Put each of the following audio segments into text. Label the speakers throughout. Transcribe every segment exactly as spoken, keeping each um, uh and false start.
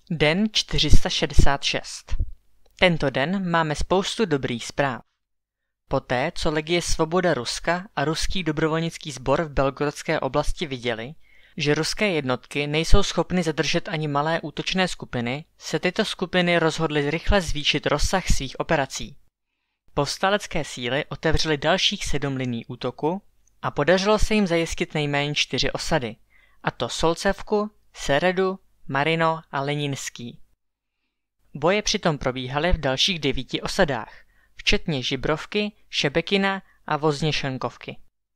Speaker 1: Den čtyři sta šedesát šest. Tento den máme spoustu dobrých zpráv. Poté, co Legie Svoboda Ruska a ruský dobrovolnický sbor v Belgorodské oblasti viděli, že ruské jednotky nejsou schopny zadržet ani malé útočné skupiny, se tyto skupiny rozhodly rychle zvýšit rozsah svých operací. Povstalecké síly otevřely dalších sedm linií útoku a podařilo se jim zajistit nejméně čtyři osady, a to Solcevku, Seredu, Marino a Leninský. Boje přitom probíhaly v dalších devíti osadách, včetně Žibrovky, Šebekina a Vozněšenkovky.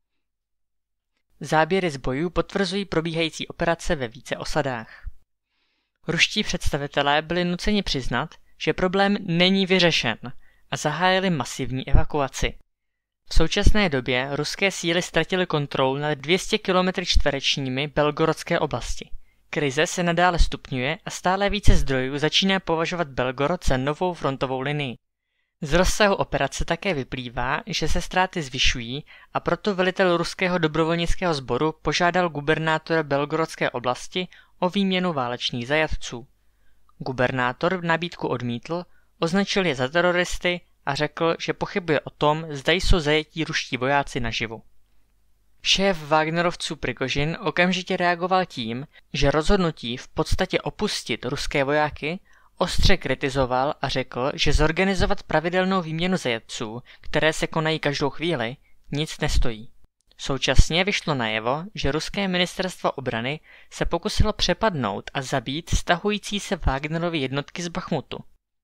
Speaker 1: Záběry z bojů potvrzují probíhající operace ve více osadách. Ruští představitelé byli nuceni přiznat, že problém není vyřešen a zahájili masivní evakuaci. V současné době ruské síly ztratily kontrolu nad dvě stě kilometry čtverečními Belgorodské oblasti. Krize se nadále stupňuje a stále více zdrojů začíná považovat Belgorod za novou frontovou linii. Z rozsahu operace také vyplývá, že se ztráty zvyšují a proto velitel ruského dobrovolnického sboru požádal gubernátora Belgorodské oblasti o výměnu válečných zajatců. Gubernátor nabídku odmítl, označil je za teroristy a řekl, že pochybuje o tom, zda jsou zajetí ruští vojáci naživu. Šéf Wagnerovců Prigožin okamžitě reagoval tím, že rozhodnutí v podstatě opustit ruské vojáky ostře kritizoval a řekl, že zorganizovat pravidelnou výměnu zajatců, které se konají každou chvíli, nic nestojí. Současně vyšlo najevo, že ruské ministerstvo obrany se pokusilo přepadnout a zabít stahující se Wagnerovy jednotky z Bachmutu.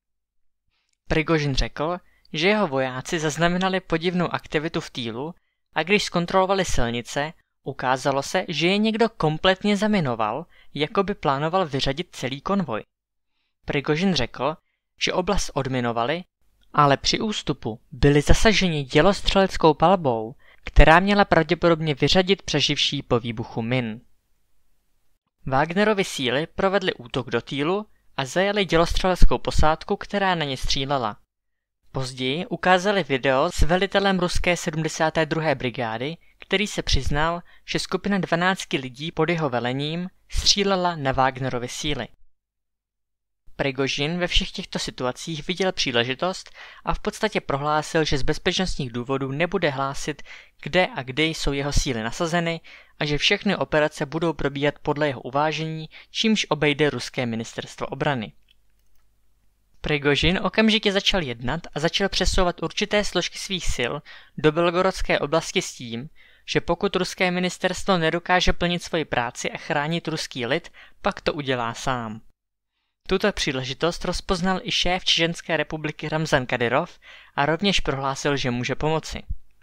Speaker 1: Prigožin řekl, že jeho vojáci zaznamenali podivnou aktivitu v týlu a když zkontrolovali silnice, ukázalo se, že je někdo kompletně zaminoval, jako by plánoval vyřadit celý konvoj. Prigožin řekl, že oblast odminovali, ale při ústupu byli zasaženi dělostřeleckou palbou, která měla pravděpodobně vyřadit přeživší po výbuchu min. Wagnerovy síly provedly útok do týlu a zajali dělostřeleckou posádku, která na ně střílela. Později ukázali video s velitelem ruské sedmdesáté druhé brigády, který se přiznal, že skupina dvanácti lidí pod jeho velením střílela na Wagnerovy síly. Prigožin ve všech těchto situacích viděl příležitost a v podstatě prohlásil, že z bezpečnostních důvodů nebude hlásit, kde a kdy jsou jeho síly nasazeny a že všechny operace budou probíhat podle jeho uvážení, čímž obejde ruské ministerstvo obrany. Prigožin okamžitě začal jednat a začal přesouvat určité složky svých sil do Belgorodské oblasti s tím, že pokud ruské ministerstvo nedokáže plnit svoji práci a chránit ruský lid, pak to udělá sám. Tuto příležitost rozpoznal i šéf Čečenské republiky Ramzan Kadyrov a rovněž prohlásil, že může pomoci.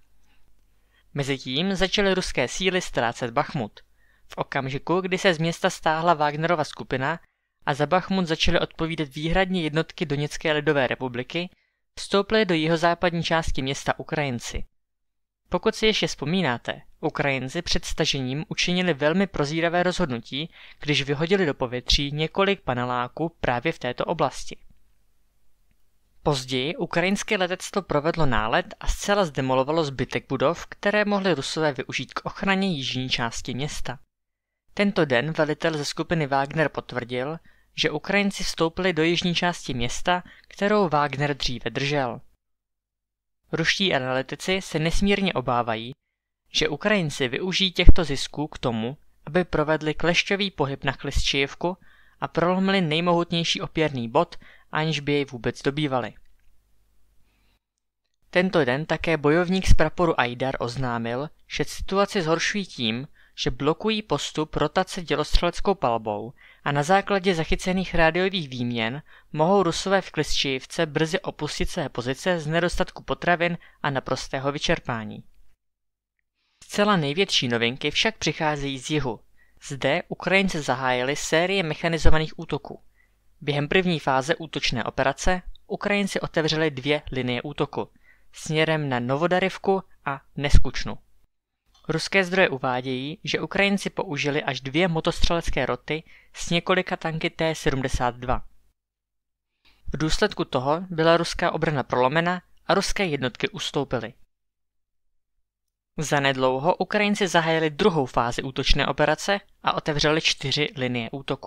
Speaker 1: Mezitím začaly ruské síly ztrácet Bachmut. V okamžiku, kdy se z města stáhla Wagnerova skupina a za Bachmut začaly odpovídat výhradně jednotky Doněcké lidové republiky, vstoupily do jihozápadní části města Ukrajinci. Pokud si ještě vzpomínáte, Ukrajinci před stažením učinili velmi prozíravé rozhodnutí, když vyhodili do povětří několik paneláků právě v této oblasti. Později ukrajinské letectvo provedlo nálet a zcela zdemolovalo zbytek budov, které mohly Rusové využít k ochraně jižní části města. Tento den velitel ze skupiny Wagner potvrdil, že Ukrajinci vstoupili do jižní části města, kterou Wagner dříve držel. Ruští analytici se nesmírně obávají, že Ukrajinci využijí těchto zisků k tomu, aby provedli klešťový pohyb na Klistčijevku a prolomili nejmohutnější opěrný bod, aniž by jej vůbec dobývali. Tento den také bojovník z praporu Ajdar oznámil, že situaci zhoršují tím, že blokují postup rotace dělostřeleckou palbou a na základě zachycených rádiových výměn mohou Rusové v Klistčijivce brzy opustit své pozice z nedostatku potravin a naprostého vyčerpání. Zcela největší novinky však přicházejí z jihu. Zde Ukrajinci zahájili série mechanizovaných útoků. Během první fáze útočné operace Ukrajinci otevřeli dvě linie útoku směrem na Novodarivku a Neskučnu. Ruské zdroje uvádějí, že Ukrajinci použili až dvě motostřelecké roty s několika tanky T sedmdesát dva. V důsledku toho byla ruská obrana prolomena a ruské jednotky ustoupily. Zanedlouho Ukrajinci zahájili druhou fázi útočné operace a otevřeli čtyři linie útoku.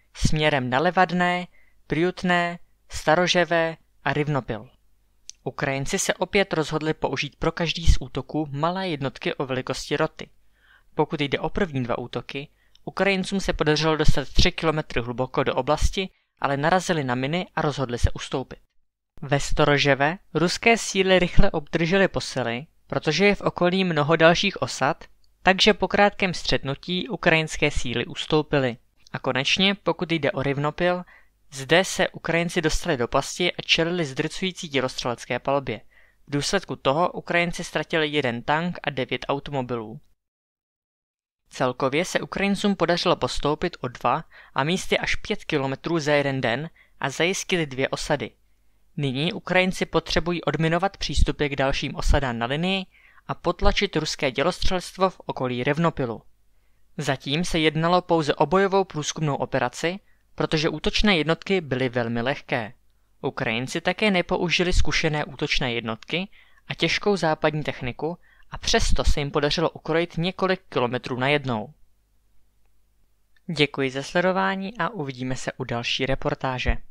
Speaker 1: směrem na Levadné, Pryutné, Staroževé a Rivnopil. Ukrajinci se opět rozhodli použít pro každý z útoků malé jednotky o velikosti roty. Pokud jde o první dva útoky, Ukrajincům se podařilo dostat tři kilometry hluboko do oblasti, ale narazili na miny a rozhodli se ustoupit. Ve Storoževe ruské síly rychle obdržely posily, protože je v okolí mnoho dalších osad, takže po krátkém střetnutí ukrajinské síly ustoupily. A konečně, pokud jde o Rivnopil, zde se Ukrajinci dostali do pasti a čelili zdrcující dělostřelecké palbě. V důsledku toho Ukrajinci ztratili jeden tank a devět automobilů. Celkově se Ukrajincům podařilo postoupit o dva a místy až pět kilometrů za jeden den a zajistit dvě osady. Nyní Ukrajinci potřebují odminovat přístupy k dalším osadám na linii a potlačit ruské dělostřelstvo v okolí Rivnopilu. Zatím se jednalo pouze o bojovou průzkumnou operaci, protože útočné jednotky byly velmi lehké. Ukrajinci také nepoužili zkušené útočné jednotky a těžkou západní techniku a přesto se jim podařilo ukrojit několik kilometrů najednou. Děkuji za sledování a uvidíme se u další reportáže.